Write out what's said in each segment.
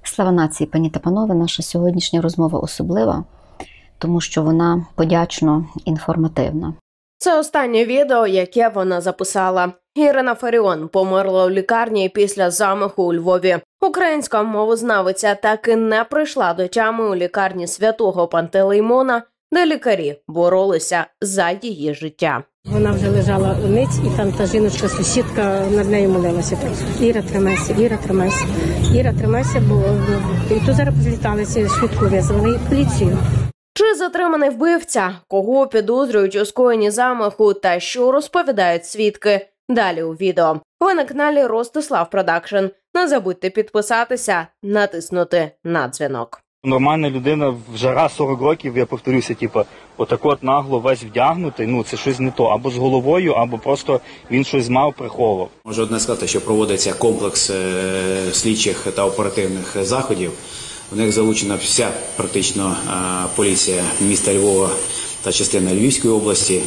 Слава нації, пані та панове, наша сьогоднішня розмова особлива, тому що вона подячно інформативна. Це останнє відео, яке вона записала. Ірина Фаріон померла у лікарні після замаху у Львові. Українська мовознавиця таки не прийшла до тями у лікарні Святого Пантелеймона, де лікарі боролися за її життя. Вона вже лежала ниць, і там та жіночка-сусідка над нею молилася просто. Іра, тримайся, Іра, тримайся. Іра, тримайся, бо і тут зараз зліталися, швидко визвали і поліцію. Чи затриманий вбивця? Кого підозрюють у скоєнні замаху та що розповідають свідки? Далі у відео. Ви на каналі Ростислав Продакшн. Не забудьте підписатися, натиснути на дзвінок. Нормальна людина в жара 40 років, я повторюся, отак от нагло весь вдягнутий, це щось не то. Або з головою, або просто він щось мав, приховував. Можу одне сказати, що проводиться комплекс слідчих та оперативних заходів. В них залучена вся практично поліція міста Львова та частина Львівської області.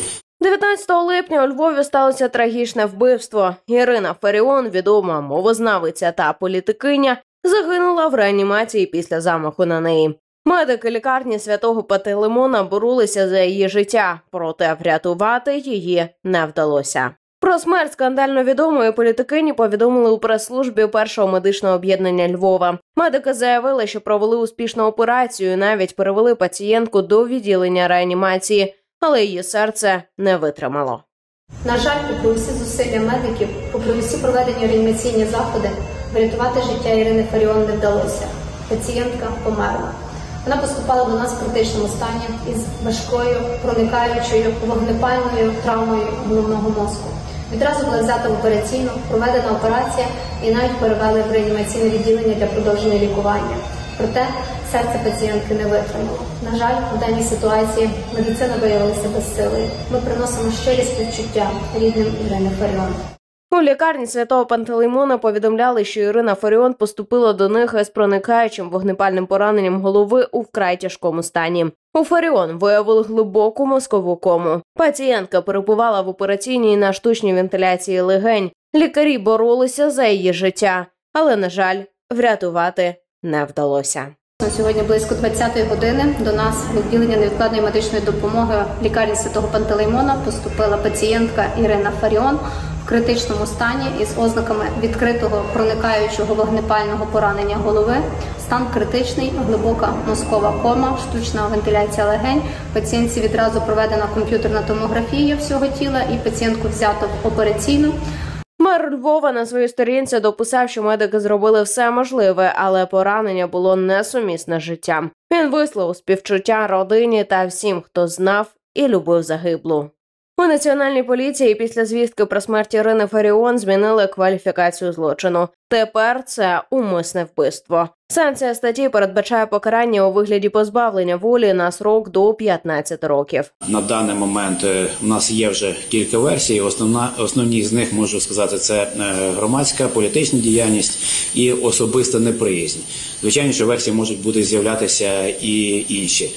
19 липня у Львові сталося трагічне вбивство. Ірина Фаріон, відома мовознавиця та політикиня, загинула в реанімації після замаху на неї. Медики лікарні Святого Пантелеймона боролися за її життя, проте врятувати її не вдалося. Про смерть скандально відомої політикині повідомили у прес-службі першого медичного об'єднання Львова. Медики заявили, що провели успішну операцію і навіть перевели пацієнтку до відділення реанімації, але її серце не витримало. На жаль, попри всі зусилля медиків, попри всі проведені реанімаційні заходи, врятувати життя Ірини Фаріон не вдалося. Пацієнтка померла. Вона поступала до нас в критичному стані із важкою, проникаючою, вогнепальною травмою головного мозку. Відразу була взята в операційну, проведена операція і навіть перевели в реанімаційне відділення для продовження лікування. Проте серце пацієнтки не витримало. На жаль, в даній ситуації медицина виявилася безсилою. Ми приносимо щирі співчуття рідним Ірини Фаріон. У лікарні Святого Пантелеймона повідомляли, що Ірина Фаріон поступила до них із проникаючим вогнепальним пораненням голови у вкрай тяжкому стані. У Фаріон виявили глибоку мозкову кому. Пацієнтка перебувала в операційній на штучній вентиляції легень. Лікарі боролися за її життя, але, на жаль, врятувати не вдалося. Сьогодні близько 20-ї години до нас в відділення невідкладної медичної допомоги лікарні Святого Пантелеймона поступила пацієнтка Ірина Фаріон в критичному стані із ознаками відкритого проникаючого вогнепального поранення голови, стан критичний, глибока мозкова кома, штучна вентиляція легень. Пацієнтці відразу проведена комп'ютерна томографія всього тіла і пацієнтку взято в операційну. Мер Львова на своїй сторінці дописав, що медики зробили все можливе, але поранення було несумісне з життям. Він висловив співчуття родині та всім, хто знав і любив загиблу. У Національній поліції після звістки про смерть Ірини Фаріон змінили кваліфікацію злочину. Тепер це умисне вбивство. Санкція статті передбачає покарання у вигляді позбавлення волі на срок до 15 років. На даний момент у нас є вже кілька версій. Основні з них, можу сказати, це громадська, політична діяльність і особиста неприязнь. Звичайно, що версії можуть бути з'являтися і інші.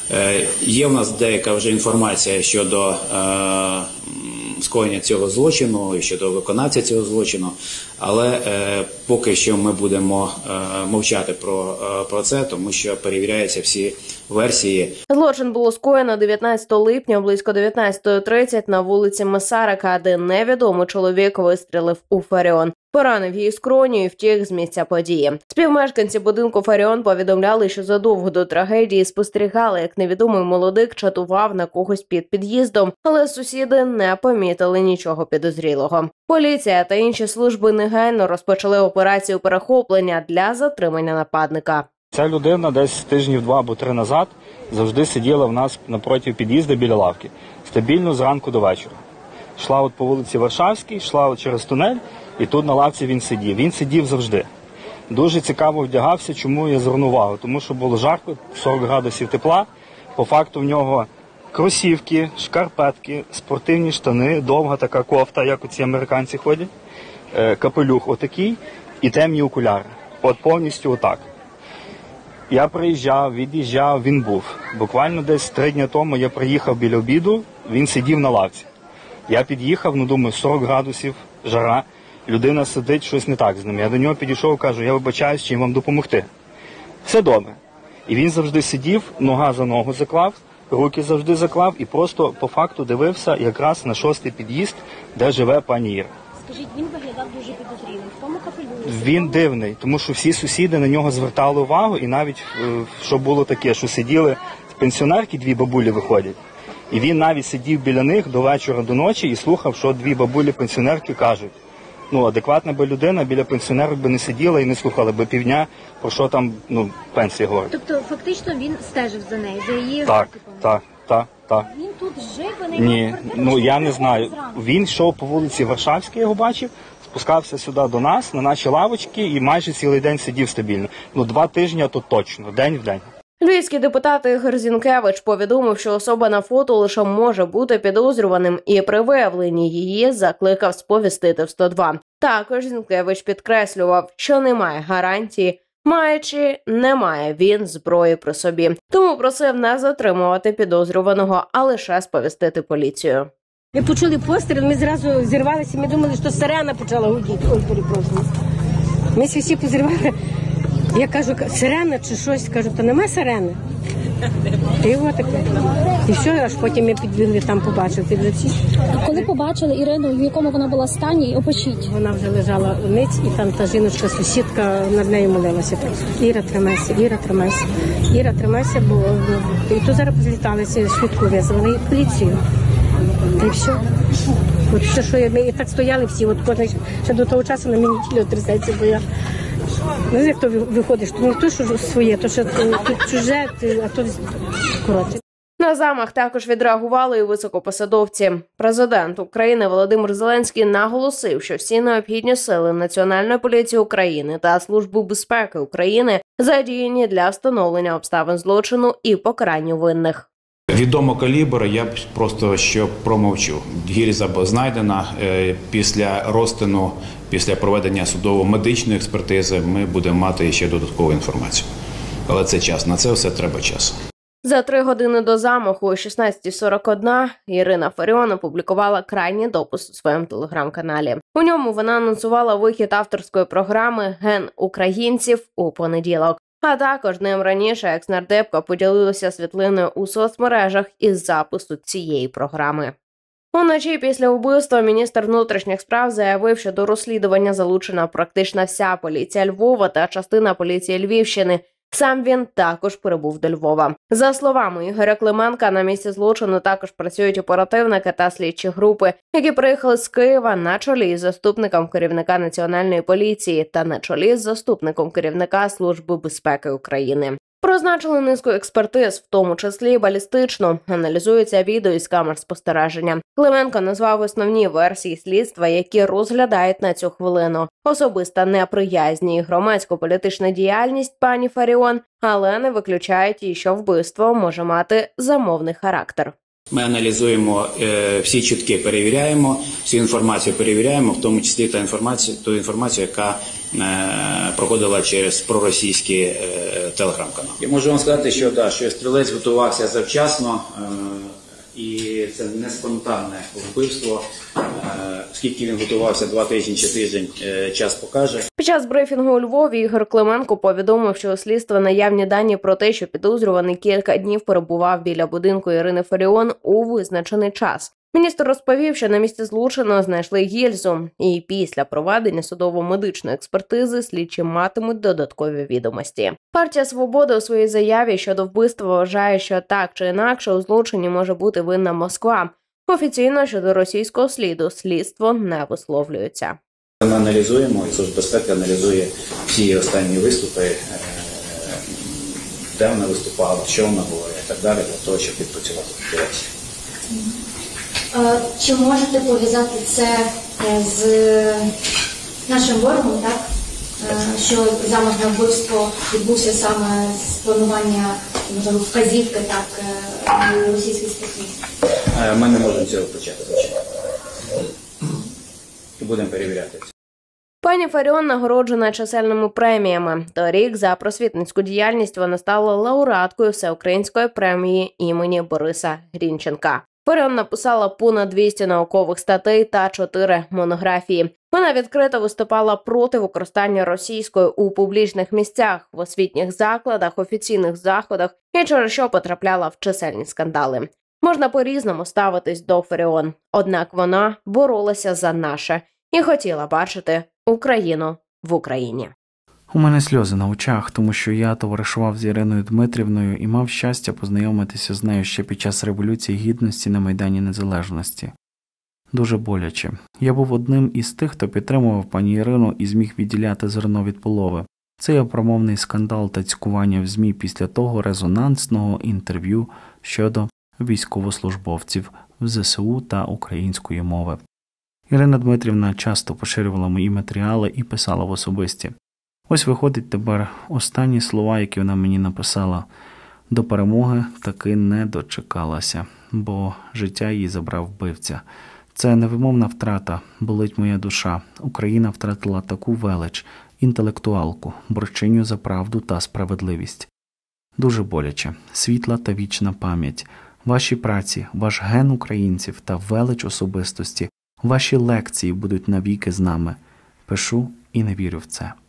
Є в нас деяка вже інформація щодо скоєння цього злочину і щодо виконавця цього злочину, але поки що ми будемо мовчати про це, тому що перевіряються всі версії. Злочин було скоєно 19 липня близько 19:30 на вулиці Месарика, де невідомий чоловік вистрілив у Фаріон. Поранив її скроню і втік з місця події. Співмешканці будинку Фаріон повідомляли, що задовго до трагедії спостерігали, як невідомий молодик чатував на когось під під'їздом, але сусіди не помітили нічого підозрілого. Поліція та інші служби негайно розпочали операцію перехоплення для затримання нападника. Ця людина десь тижнів 2 або 3 назад завжди сиділа в нас напроти під'їзду біля лавки. Стабільно зранку до вечора. Йшла по вулиці Варшавській, йшла через тунель, і тут на лавці він сидів. Він сидів завжди. Дуже цікаво вдягався, чому я звернув увагу. Тому що було жарко, 40 градусів тепла. По факту в нього кросівки, шкарпетки, спортивні штани, довга така кофта, як оці американці ходять, капелюх отакий і темні окуляри. От повністю отак. Я приїжджав, від'їжджав, він був. Буквально десь 3 дні тому я приїхав біля обіду, він сидів на лавці. Я під'їхав, думаю, 40 градусів, жара, людина сидить, щось не так з ним. Я до нього підійшов, кажу, я вибачаюсь, чим вам допомогти. Все добре. І він завжди сидів, нога за ногу заклав, руки завжди заклав і просто по факту дивився якраз на 6-й під'їзд, де живе пані Іра. Скажіть, він виглядав дуже підозрілим. В тому капелюсі. Він дивний, тому що всі сусіди на нього звертали увагу, і навіть що було таке, що сиділи пенсіонерки, 2 бабулі виходять. І він навіть сидів біля них до вечора, до ночі і слухав, що 2 бабулі-пенсіонерки кажуть. Адекватна би людина біля пенсіонерок би не сиділа і не слухала би півдня, про що там, пенсії говорять. Тобто, фактично, він стежив за нею, за її Так. Він тут жив, а не Ні, я не знаю. Він йшов по вулиці Варшавській, я його бачив, спускався сюди до нас, на наші лавочки і майже цілий день сидів стабільно. 2 тижні то точно, день в день. Львівський депутат Ігор Зінкевич повідомив, що особа на фото лише може бути підозрюваним, і при виявленні її закликав сповістити в 102. Також Зінкевич підкреслював, що немає гарантії, маючи, не має він зброї при собі. Тому просив не затримувати підозрюваного, а лише сповістити поліцію. Ми почули постріл, ми зразу зірвалися, ми думали, що сирена почала гудіти. Ой, перепрошую. Ми всі позірвали. Я кажу, сирена чи щось, кажу, то нема сирени. І його таке. І все, аж потім ми підбігли, там побачили. Ти вже всі. А коли побачили Ірину, в якому вона була стані, опишіть. Вона вже лежала ниць, і там та жіночка, сусідка над нею молилася просто. Іра, тримайся, Іра, тримайся. Іра, тримайся, бо і то зараз позліталися, швидку визвали, і поліцію. Та й все. От все, що ми і так стояли всі, от кожен ще до того часу на мені тіло трясеться, бо я. Як то виходиш, то не то, що своє, то що тут чуже, а то коротше. На замах також відреагували і високопосадовці. Президент України Володимир Зеленський наголосив, що всі необхідні сили Національної поліції України та Служби безпеки України задіяні для встановлення обставин злочину і покарання винних. Відомо калібр, я б просто що промовчу. Гільза знайдена після розтину, після проведення судово-медичної експертизи ми будемо мати ще додаткову інформацію. Але це час, на це все треба час. За 3 години до замаху о 16:41 Ірина Фаріон опублікувала крайній допис у своєму телеграм-каналі. У ньому вона анонсувала вихід авторської програми «Ген українців» у понеділок. А також днем раніше екс-нардепка поділилася світлиною у соцмережах із запису цієї програми. Уночі після вбивства міністр внутрішніх справ заявив, що до розслідування залучена практично вся поліція Львова та частина поліції Львівщини. Сам він також прибув до Львова. За словами Ігоря Клименка, на місці злочину також працюють оперативники та слідчі групи, які приїхали з Києва на чолі з заступником керівника Національної поліції та на чолі з заступником керівника Служби безпеки України. Призначили низку експертиз, в тому числі балістичну. Аналізується відео із камер спостереження. Клименко назвав основні версії слідства, які розглядають на цю хвилину. Особиста неприязнь і громадсько-політична діяльність пані Фаріон, але не виключають і що вбивство може мати замовний характер. Ми аналізуємо всі чутки, перевіряємо, всю інформацію перевіряємо, в тому числі ту інформацію, яка проходила через проросійські телеграм-канали. Я можу вам сказати, що стрілець готувався завчасно, і це не спонтанне вбивство. Скільки він готувався, 2 тижні чи тиждень, час покаже. Під час брифінгу у Львові Ігор Клименко повідомив, що у слідства наявні дані про те, що підозрюваний кілька днів перебував біля будинку Ірини Фаріон у визначений час. Міністр розповів, що на місці злочину знайшли гільзу, і після проведення судово-медичної експертизи слідчі матимуть додаткові відомості. Партія «Свобода» у своїй заяві щодо вбивства вважає, що так чи інакше у злочині може бути винна Москва. Офіційно щодо російського сліду слідство не висловлюється. Ми аналізуємо, і Служба безпеки аналізує всі останні виступи, де вона виступала, що вона говорила і так далі, для того, щоб відпрацювати версію. Чи можете пов'язати це з нашим ворогом, так? Що замах на вбивство відбувся саме з планування, можливо, вказівки, так, російських спецслужб? Ми не можемо цього почати, звичайно. І будемо перевіряти. Пані Фаріон нагороджена чисельними преміями. Торік за просвітницьку діяльність вона стала лауреаткою всеукраїнської премії імені Бориса Грінченка. Фаріон написала понад 200 наукових статей та 4 монографії. Вона відкрито виступала проти використання російської у публічних місцях, в освітніх закладах, офіційних заходах і через що потрапляла в чисельні скандали. Можна по-різному ставитись до Фаріон, однак вона боролася за наше і хотіла бачити Україну в Україні. У мене сльози на очах, тому що я товаришував з Іриною Дмитрівною і мав щастя познайомитися з нею ще під час Революції Гідності на Майдані Незалежності. Дуже боляче. Я був одним із тих, хто підтримував пані Ірину і зміг відділяти зерно від полови. Цей опромовний скандал та цькування в ЗМІ після того резонансного інтерв'ю щодо військовослужбовців в ЗСУ та української мови. Ірина Дмитрівна часто поширювала мої матеріали і писала в особисті. Ось виходить тепер останні слова, які вона мені написала. До перемоги таки не дочекалася, бо життя її забрав вбивця. Це невимовна втрата, болить моя душа. Україна втратила таку велич, інтелектуалку, борчиню за правду та справедливість. Дуже боляче, світла та вічна пам'ять. Ваші праці, ваш ген українців та велич особистості, ваші лекції будуть навіки з нами. Пишу і не вірю в це.